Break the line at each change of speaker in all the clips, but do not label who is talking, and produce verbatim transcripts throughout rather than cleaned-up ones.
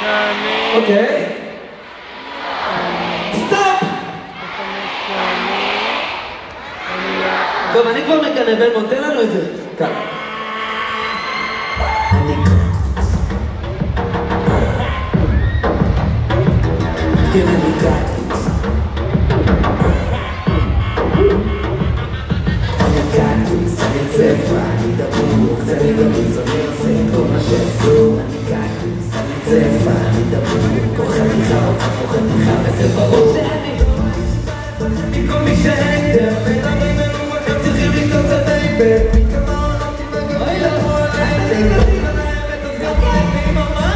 אוקיי. סטופ! טוב, אני כבר מקנה, בן מותן לנו את זה. כאן. כן, אני כאן. אני כאן, אני צבע, אני דבור, אני גמיז, אני עושה את כל מה שעשו. אני כאן, אני צבע, אני דבור, כל חתיכה אותך, כל חתיכה, וזה ברור שאני מכל מי שהייתם, מדברים אלו, הם צריכים לקטות את האיבד. אוי לא, אני קדימה לאמת, אז גם אני ממש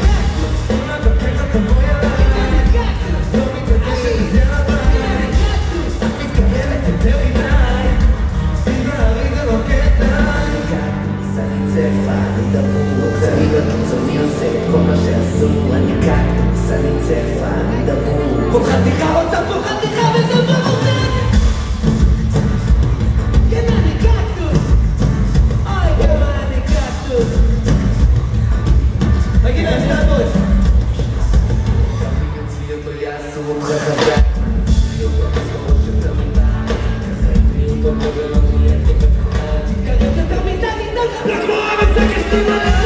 אני עושה את כל מה שעשו, אני קקטוס, אני צבע, אני דבור. פה חתיכה אותה, פה חתיכה וזה ברור. כן, אני קקטוס. אוי, כמה אני קקטוס. תגיד להם, סטארבוי. כמי אצלי אותו יעשו אותך חזק. להיות בראש של תמידה. ככה יתני אותו מדבר על מי אתה בבחד. תתקרב לתמידה, ניתן לך לגמור את זה כשתי מלא.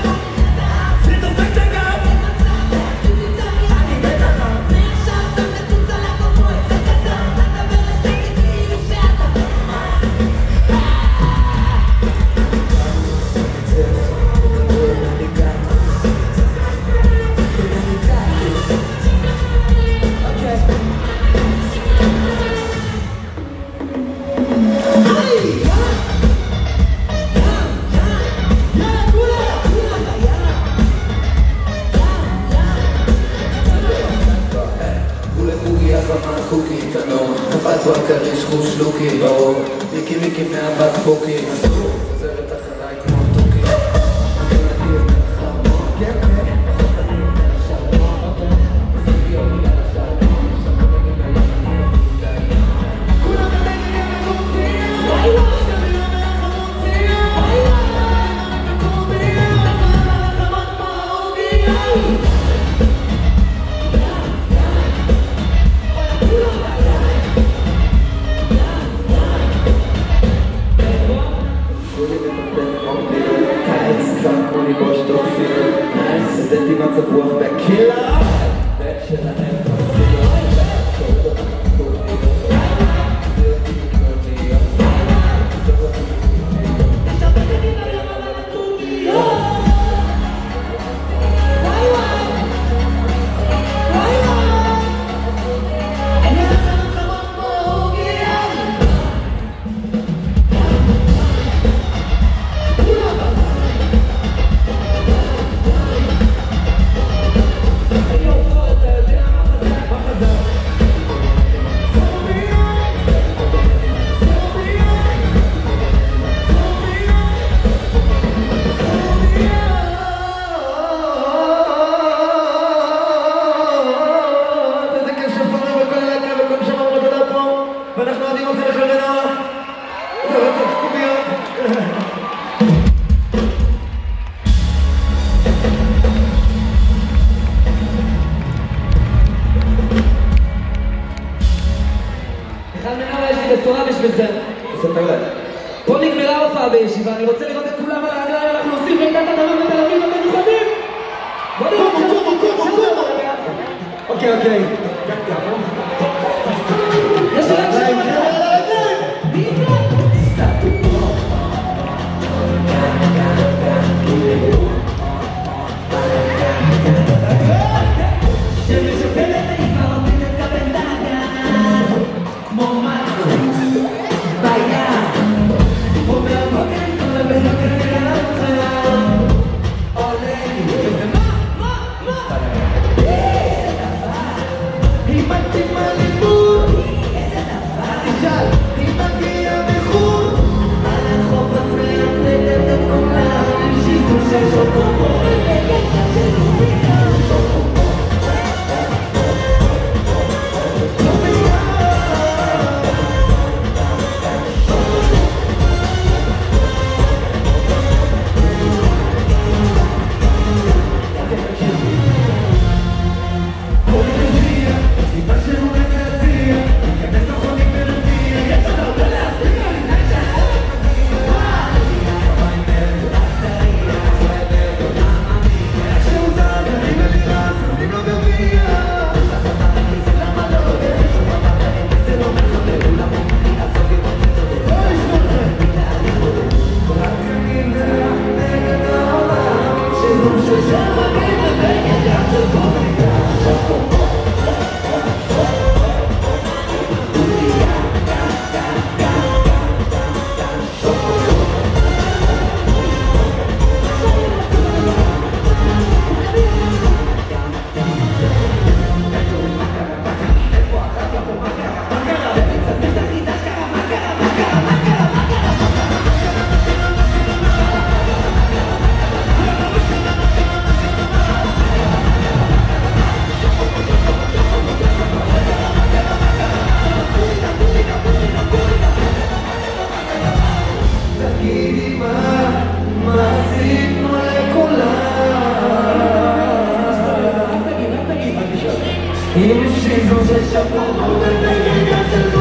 קפצו על קריש חוש לוקי ברור מיקי מיקי מהבת פוקי נסור חוזרת אחריי כמו תוקי מוכן להגיע מהחרמון כן כן בחוף אני יותר שרמון בסוף יום יאללה שרמון שרמון נגד הימים אני כולם בנגד המקומיים וואי וואי שביום מהחמוצים וואי וואי המקומיים החמות מהאוגי סטנטי מצב רוח בקהילה שלהם ואנחנו עדים אותך לחרנה אתה לא צריך קוביות אחד מנהל יש לי בצורה בשביל זה תספר להם פה נגמרה הופעה בישיבה אני רוצה לראות את כולם על הרגליים אנחנו עושים רקדת הדרום בתל אביב אתם מוכנים? בוא נראה קומו קומו קומו אוקיי אוקיי יש לך שם שיזום ששם מגיב ובגד שכל אם שיזום ששפור ובגד